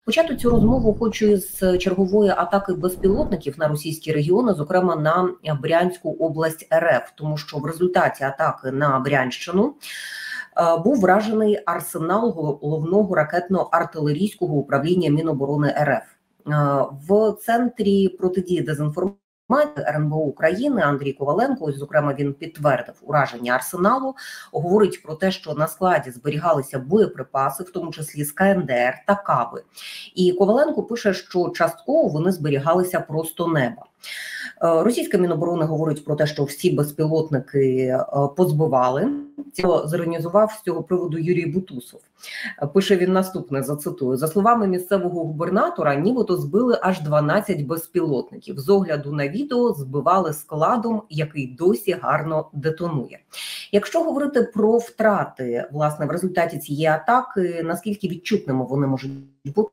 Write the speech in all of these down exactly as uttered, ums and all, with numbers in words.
Почати цю розмову хочу з чергової атаки безпілотників на російські регіони, зокрема на Брянську область РФ, тому що в результаті атаки на Брянщину був вражений арсенал головного ракетно-артилерійського управління Міноборони РФ. В Центрі протидії дезінформації РНБО України Андрій Коваленко, ось, зокрема, він підтвердив ураження арсеналу, говорить про те, що на складі зберігалися боєприпаси, в тому числі з КНДР та Каби. І Коваленко пише, що частково вони зберігалися просто неба. Російська Міноборони говорить про те, що всі безпілотники позбивали. Це зорганізував з цього приводу Юрій Бутусов. Пише він наступне, зацитую. За словами місцевого губернатора, нібито збили аж дванадцять безпілотників. З огляду на відео збивали складом, який досі гарно детонує. Якщо говорити про втрати, власне, в результаті цієї атаки, наскільки відчутними вони можуть бути?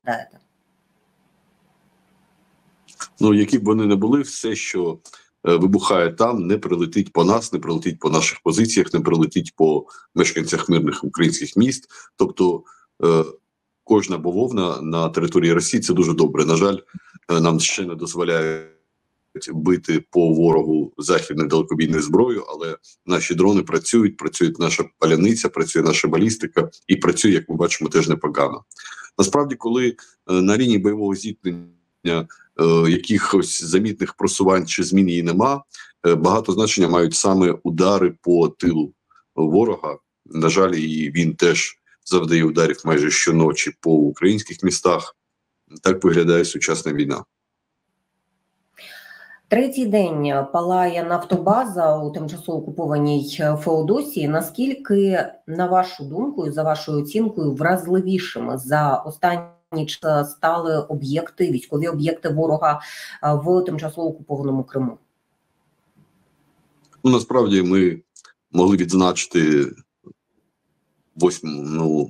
Ну, які б вони не були, все, що е, вибухає там, не прилетить по нас, не прилетить по наших позиціях, не прилетить по мешканцях мирних українських міст. Тобто е, кожна бавовна на території Росії – це дуже добре. На жаль, е, нам ще не дозволяють бити по ворогу західною далекобійною зброєю, але наші дрони працюють, працює наша паляниця, працює наша балістика і працює, як ми бачимо, теж непогано. Насправді, коли е, на лінії бойового зіткнення Е, якихось замітних просувань чи змін її нема, е, багато значення мають саме удари по тилу ворога. На жаль, і він теж завдає ударів майже щоночі по українських містах. Так виглядає сучасна війна. Третій день палає нафтобаза у тимчасово окупованій Феодосії. Наскільки, на вашу думку і за вашою оцінкою, вразливішими за останні стали об'єкти, військові об'єкти ворога в тимчасово окупованому Криму? Ну, насправді ми могли відзначити восьмого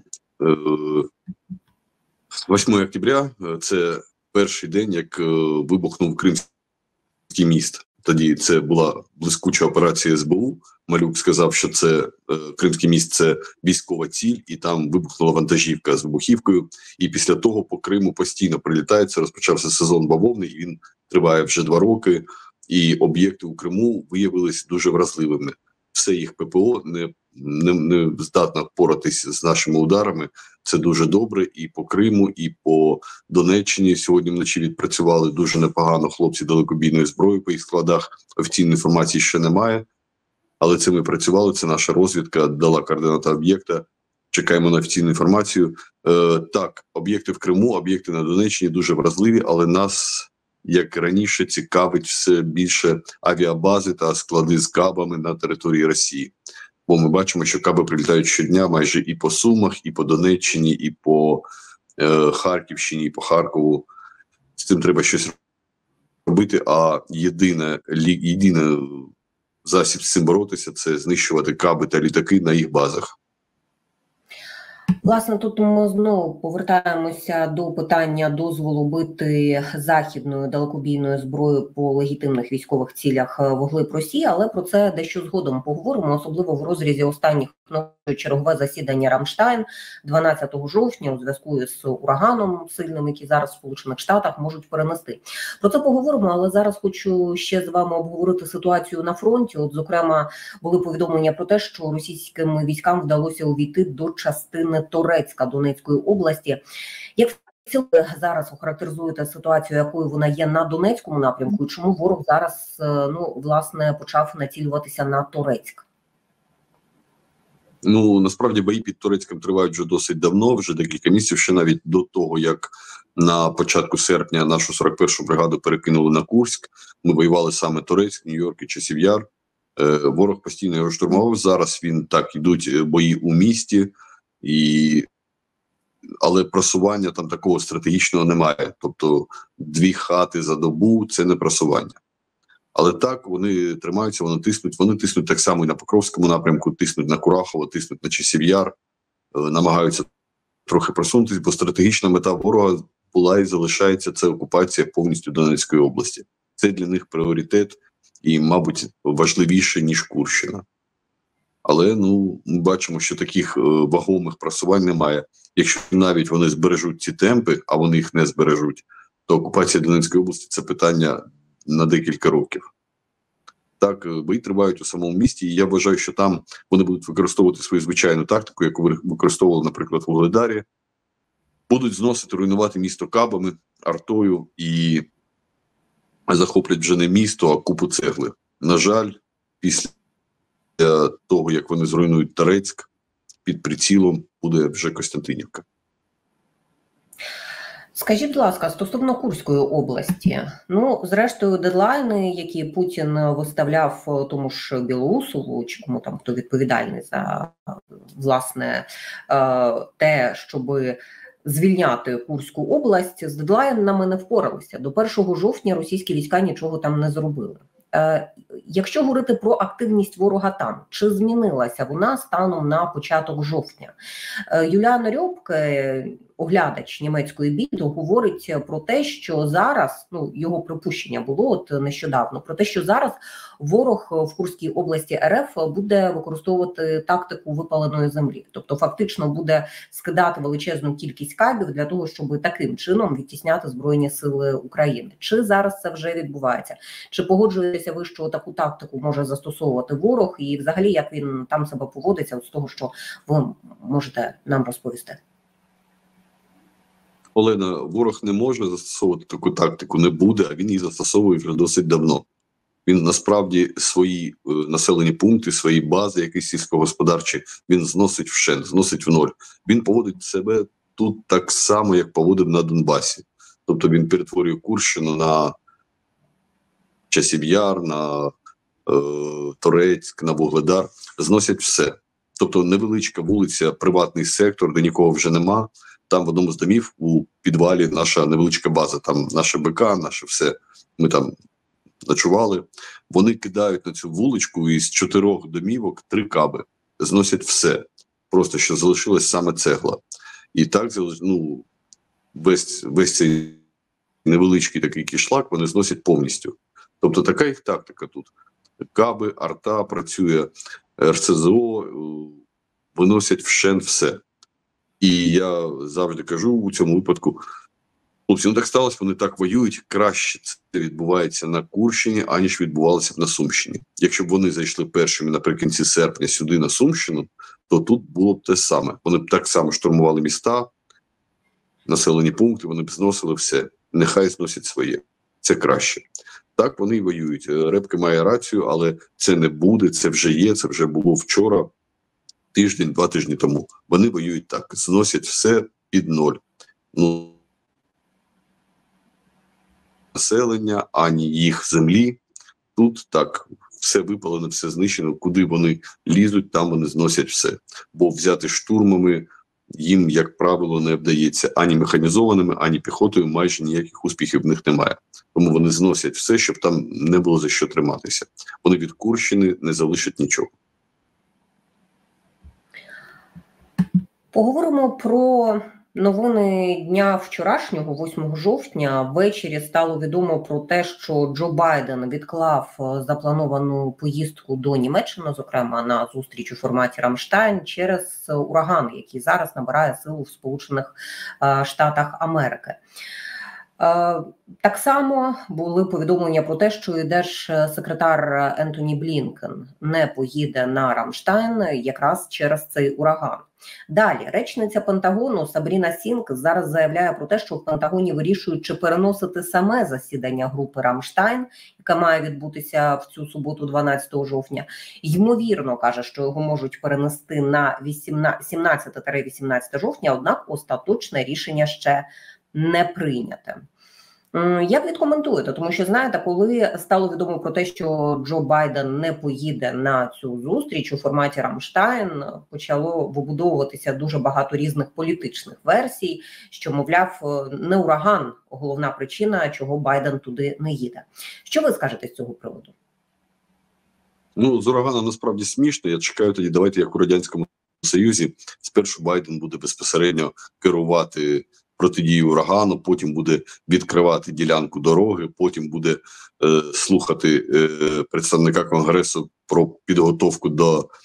октября, це перший день, як вибухнув Кримський міст. Тоді це була блискуча операція ес бе у. Малюк сказав, що це е, Кримський міст – це військова ціль, і там вибухнула вантажівка з вибухівкою. І після того по Криму постійно прилітається, розпочався сезон бавовни, і він триває вже два роки. І об'єкти у Криму виявилися дуже вразливими. Все їх ППО не, не, не здатно впоратись з нашими ударами. Це дуже добре. І по Криму, і по Донеччині сьогодні вночі відпрацювали дуже непогано хлопці далекобійної зброї по їх складах. Офіційної інформації ще немає. Але це ми працювали, це наша розвідка дала координати об'єкта. Чекаємо на офіційну інформацію. Е, так, об'єкти в Криму, об'єкти на Донеччині дуже вразливі, але нас, як раніше, цікавить все більше авіабази та склади з кабами на території Росії. Бо ми бачимо, що каби прилітають щодня майже і по Сумах, і по Донеччині, і по е, Харківщині, і по Харкову. З цим треба щось робити, а єдине, лі, єдине засіб з цим боротися – це знищувати каби та літаки на їх базах. Власне, тут ми знову повертаємося до питання дозволу бити західною далекобійною зброєю по легітимних військових цілях вглиб Росії, але про це дещо згодом поговоримо, особливо в розрізі останніх чергове засідання Рамштайн дванадцятого жовтня у зв'язку з ураганом сильним, який зараз в Сполучених Штатах можуть перенести. Про це поговоримо, але зараз хочу ще з вами обговорити ситуацію на фронті. От, зокрема, були повідомлення про те, що російським військам вдалося увійти до частини Торецька Донецької області. Як ви зараз охарактеризуєте ситуацію, якою вона є на Донецькому напрямку, і чому ворог зараз, ну, власне, почав націлюватися на Торецьк? Ну, насправді бої під Торецьком тривають вже досить давно, вже декілька місяців, ще навіть до того, як на початку серпня нашу сорок першу бригаду перекинули на Курськ. Ми воювали саме Торецьк, Нью-Йорк і Часів Яр. Е, ворог постійно його штурмував. Зараз він так, ідуть бої у місті, і... але просування там такого стратегічного немає. Тобто дві хати за добу – це не просування. Але так, вони тримаються, вони тиснуть. Вони тиснуть так само і на Покровському напрямку, тиснуть на Курахово, тиснуть на Часів Яр, намагаються трохи просунутися, бо стратегічна мета ворога була і залишається – це окупація повністю Донецької області. Це для них пріоритет і, мабуть, важливіше, ніж Курщина. Але ну ми бачимо, що таких е, вагомих просувань немає. Якщо навіть вони збережуть ці темпи, а вони їх не збережуть, то окупація Донецької області – це питання на декілька років. Так, бої тривають у самому місті, і я вважаю, що там вони будуть використовувати свою звичайну тактику, яку використовували, наприклад, в Вугледарі. Будуть зносити, руйнувати місто кабами, артою і захоплять вже не місто, а купу цегли. На жаль, після того, як вони зруйнують Торецьк, під прицілом буде вже Костянтинівка. Скажіть, будь ласка, стосовно Курської області, ну, зрештою, дедлайни, які Путін виставляв тому ж Білоусову, чи кому там, хто відповідальний за, власне, те, щоб звільняти Курську область, з дедлайнами не впоралися. До першого жовтня російські війська нічого там не зробили. Якщо говорити про активність ворога там, чи змінилася вона станом на початок жовтня? Юліана Рьопке, оглядач німецької Більд, говорить про те, що зараз, ну, його припущення було от нещодавно, про те, що зараз ворог в Курській області РФ буде використовувати тактику випаленої землі. Тобто фактично буде скидати величезну кількість кабів для того, щоб таким чином відтісняти Збройні сили України. Чи зараз це вже відбувається? Чи погоджуєтеся ви, що таку тактику може застосовувати ворог? І взагалі, як він там себе поводиться, от з того, що ви можете нам розповісти? Олена, ворог не може застосовувати таку тактику, не буде, а він її застосовує вже досить давно. Він насправді свої е, населені пункти, свої бази, якісь сільськогосподарчі, він зносить вщент, зносить в ноль. Він поводить себе тут так само, як поводив на Донбасі. Тобто він перетворює Курщину на Часів Яр, на е, Торецьк, на Вугледар, зносять все. Тобто невеличка вулиця, приватний сектор, де нікого вже нема. Там в одному з домів у підвалі наша невеличка база, там наше БК, наше все. Ми там ночували. Вони кидають на цю вуличку із чотирьох домівок три каби. Зносять все. Просто що залишилась саме цегла. І так, ну, весь, весь цей невеличкий такий кишлак вони зносять повністю. Тобто така їх тактика тут. Каби, арта працює, РСЗО, виносять вщент все. І я завжди кажу у цьому випадку, хлопці, ну так сталося, вони так воюють, краще це відбувається на Курщині, аніж відбувалося б на Сумщині. Якщо б вони зайшли першими наприкінці серпня сюди на Сумщину, то тут було б те саме. Вони б так само штурмували міста, населені пункти, вони б зносили все. Нехай зносять своє. Це краще. Так вони і воюють. Репке має рацію, але це не буде, це вже є, це вже було вчора, тиждень, два тижні тому. Вони воюють так, зносять все під ноль. Ну, населення, ані їх землі. Тут так, все випалено, все знищено. Куди вони лізуть, там вони зносять все. Бо взяти штурмами їм, як правило, не вдається. Ані механізованими, ані піхотою майже ніяких успіхів в них немає. Тому вони зносять все, щоб там не було за що триматися. Вони від Курщини не залишать нічого. Поговоримо про новини дня вчорашнього, восьмого жовтня. Ввечері стало відомо про те, що Джо Байден відклав заплановану поїздку до Німеччини, зокрема на зустріч у форматі Рамштайн, через ураган, який зараз набирає силу в Сполучених Штатах Америки. Так само були повідомлення про те, що і держсекретар Ентоні Блінкен не поїде на Рамштайн якраз через цей ураган. Далі, речниця Пентагону Сабріна Сінг зараз заявляє про те, що в Пентагоні вирішують, чи переносити саме засідання групи Рамштайн, яке має відбутися в цю суботу, дванадцятого жовтня. Ймовірно, каже, що його можуть перенести на сімнадцяте-вісімнадцяте жовтня, однак остаточне рішення ще не прийняте. Як відкоментуєте? Тому що, знаєте, коли стало відомо про те, що Джо Байден не поїде на цю зустріч у форматі Рамштайн, почало вибудовуватися дуже багато різних політичних версій, що, мовляв, не ураган головна причина, чого Байден туди не їде. Що ви скажете з цього приводу? Ну, з ураганом насправді смішно. Я чекаю тоді, давайте як у Радянському Союзі, спершу Байден буде безпосередньо керувати протидію урагану, потім буде відкривати ділянку дороги, потім буде е, слухати е, представника Конгресу про підготовку до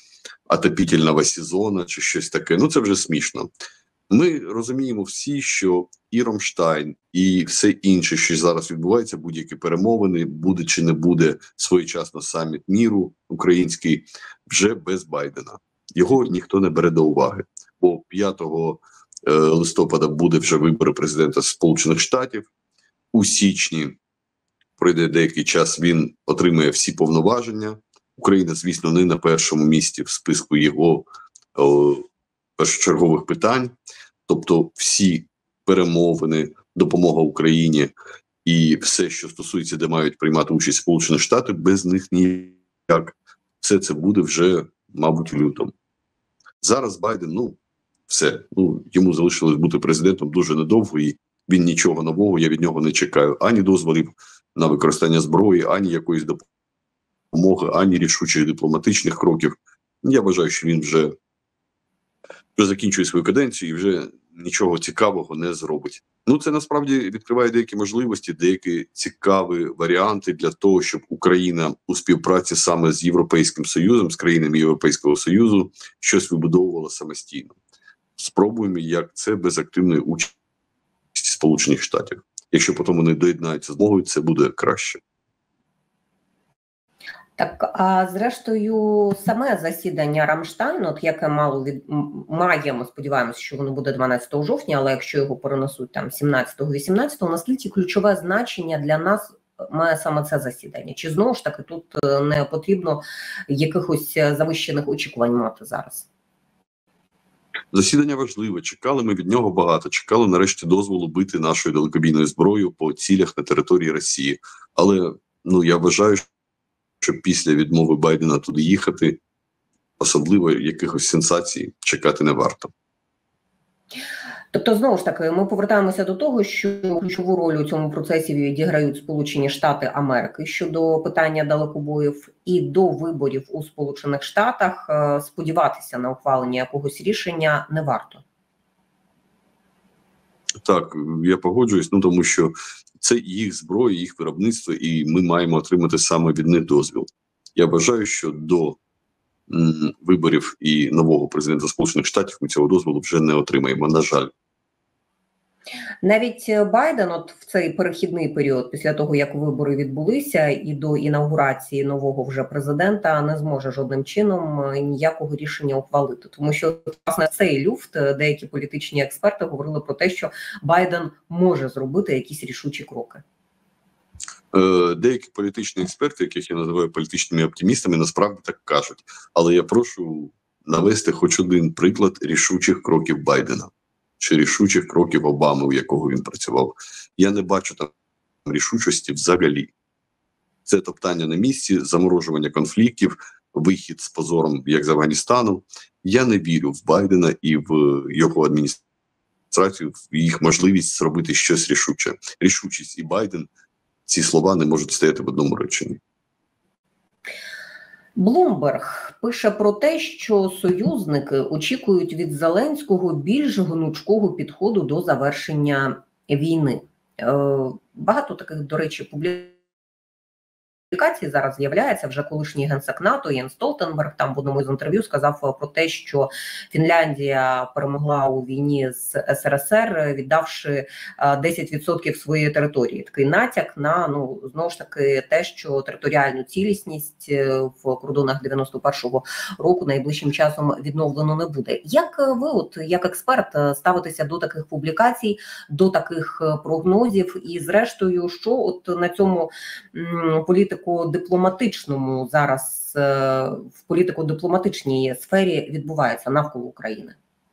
отопительного сезону чи щось таке. Ну, це вже смішно. Ми розуміємо всі, що і Рамштайн, і все інше, що зараз відбувається, будь-які перемовини, буде чи не буде своєчасно саміт міру український, вже без Байдена. Його ніхто не бере до уваги. Бо п'ятого листопада буде вже вибори президента Сполучених Штатів. У січні пройде деякий час, він отримає всі повноваження. Україна, звісно, не на першому місці в списку його о, першочергових питань. Тобто всі перемовини, допомога Україні і все, що стосується, де мають приймати участь Сполучені Штати, без них ніяк. Все це буде вже, мабуть, в лютому. Зараз Байден, ну, все. Ну, йому залишилось бути президентом дуже недовго, і він нічого нового, я від нього не чекаю. Ані дозволів на використання зброї, ані якоїсь допомоги, ані рішучих дипломатичних кроків. Я вважаю, що він вже, вже закінчує свою каденцію і вже нічого цікавого не зробить. Ну, це насправді відкриває деякі можливості, деякі цікаві варіанти для того, щоб Україна у співпраці саме з Європейським Союзом, з країнами Європейського Союзу, щось вибудовувала самостійно. Спробуємо, як це без активної участі Сполучених Штатів. Якщо потім вони доєднаються з мовою, це буде краще. Так, а зрештою, саме засідання Рамштайну, от яке мало від має, ми сподіваємося, що воно буде дванадцятого жовтня, але якщо його перенесуть там сімнадцятого-вісімнадцятого, наскільки ключове значення для нас має саме це засідання? Чи знову ж таки тут не потрібно якихось завищених очікувань мати зараз? Засідання важливе, чекали ми від нього багато, чекали нарешті дозволу бити нашою далекобійною зброєю по цілях на території Росії. Але, ну, я вважаю, що після відмови Байдена туди їхати, особливо якихось сенсацій чекати не варто. Тобто, знову ж таки, ми повертаємося до того, що ключову роль у цьому процесі відіграють Сполучені Штати Америки щодо питання далекобоїв, і до виборів у Сполучених Штатах сподіватися на ухвалення якогось рішення не варто. Так, я погоджуюсь, ну тому що це їх зброя, їх виробництво, і ми маємо отримати саме від них дозвіл. Я вважаю, що до м, виборів і нового президента Сполучених Штатів ми цього дозволу вже не отримаємо, на жаль. Навіть Байден от в цей перехідний період, після того, як вибори відбулися, і до інаугурації нового вже президента, не зможе жодним чином ніякого рішення ухвалити. Тому що, власне, цей люфт, деякі політичні експерти говорили про те, що Байден може зробити якісь рішучі кроки. Деякі політичні експерти, яких я називаю політичними оптимістами, насправді так кажуть. Але я прошу навести хоч один приклад рішучих кроків Байдена чи рішучих кроків Обами, у якого він працював. Я не бачу там рішучості взагалі. Це топтання на місці, заморожування конфліктів, вихід з позором, як з Афганістану. Я не вірю в Байдена і в його адміністрацію, в їх можливість зробити щось рішуче. Рішучість і Байден – ці слова не можуть стояти в одному реченні. Блумберг пише про те, що союзники очікують від Зеленського більш гнучкого підходу до завершення війни. Багато таких, до речі, публікацій зараз з'являється. Вже колишній генсек НАТО Єнс Столтенберг там в одному з інтерв'ю сказав про те, що Фінляндія перемогла у війні з ес ер ес ер, віддавши десять відсотків своєї території. Такий натяк на, ну, знову ж таки, те, що територіальну цілісність в кордонах дев'яносто першого року найближчим часом відновлено не буде. Як ви, от як експерт, ставитеся до таких публікацій, до таких прогнозів і, зрештою, що от на цьому політику дипломатичному зараз в політико-дипломатичній сфері відбувається навколо України?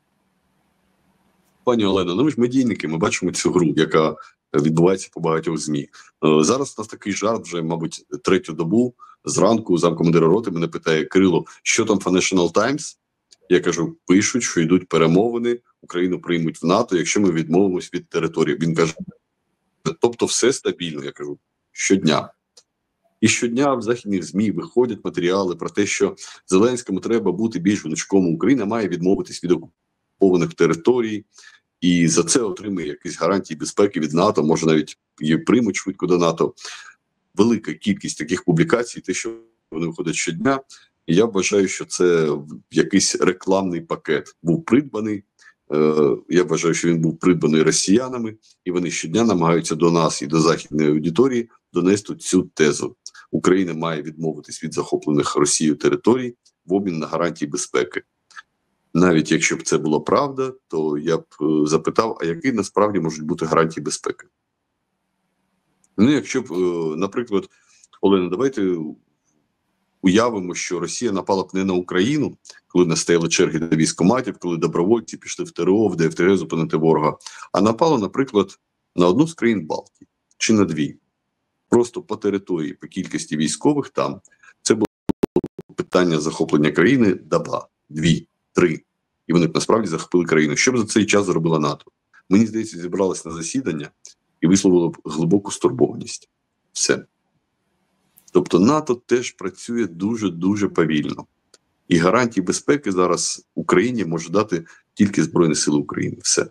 Пані Олено, ну ми ж медійники, ми бачимо цю гру, яка відбувається по багатьох ЗМІ. Зараз у нас такий жарт вже, мабуть, третю добу. Зранку замкомандира роти мене питає: Кирило, що там Financial Times? Я кажу, пишуть, що йдуть перемовини, Україну приймуть в НАТО, якщо ми відмовимось від території. Він каже, тобто все стабільно. Я кажу, щодня. І щодня в західних ЗМІ виходять матеріали про те, що Зеленському треба бути більш гнучком. Україна має відмовитись від окупованих територій, і за це отримує якісь гарантії безпеки від НАТО, може навіть її приймуть швидко до НАТО. Велика кількість таких публікацій, те, що вони виходять щодня, І я вважаю, що це якийсь рекламний пакет був придбаний. Я вважаю, що він був придбаний росіянами, і вони щодня намагаються до нас і до західної аудиторії донести цю тезу. Україна має відмовитись від захоплених Росією територій в обмін на гарантії безпеки. Навіть якщо б це була правда, то я б запитав, а які насправді можуть бути гарантії безпеки? Ну, якщо б, наприклад, Олена, давайте уявимо, що Росія напала б не на Україну, коли не стояли черги до військкоматів, коли добровольці пішли в ТРО, в ДФТГ зупинити ворога, а напала, наприклад, на одну з країн Балтії чи на дві. Просто по території, по кількості військових там. Це було питання захоплення країни доба, дві, три. І вони б насправді захопили країну. Що б за цей час зробила НАТО? Мені здається, зібралось на засідання і висловило б глибоку стурбованість. Все. Тобто НАТО теж працює дуже-дуже повільно. І гарантії безпеки зараз Україні може дати тільки Збройні Сили України. Все.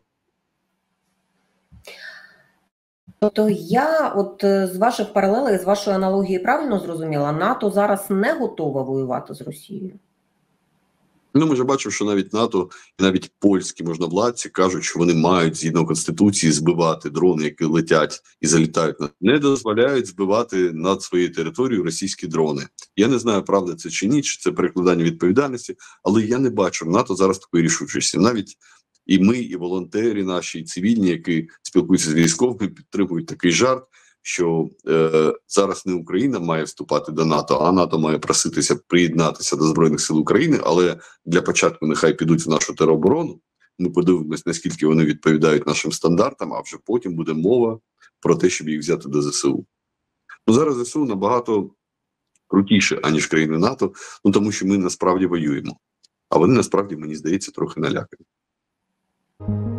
Тобто я от з ваших паралелей, з вашої аналогії правильно зрозуміла, НАТО зараз не готова воювати з Росією? Ну, ми вже бачимо, що навіть НАТО, і навіть польські можновладці кажуть, що вони мають, згідно Конституції, збивати дрони, які летять і залітають. Не дозволяють збивати над своєю територією російські дрони. Я не знаю, правда це чи ні, чи це перекладання відповідальності, але я не бачу в НАТО зараз такої рішучості. Навіть і ми, і волонтери наші, і цивільні, які спілкуються з військовими, підтримують такий жарт, що е, зараз не Україна має вступати до НАТО, а НАТО має проситися приєднатися до Збройних сил України, але для початку нехай підуть в нашу тероборону, ми подивимось, наскільки вони відповідають нашим стандартам, а вже потім буде мова про те, щоб їх взяти до ЗСУ. Ну, зараз ЗСУ набагато крутіше, аніж країни НАТО, ну тому що ми насправді воюємо, а вони насправді, мені здається, трохи налякані.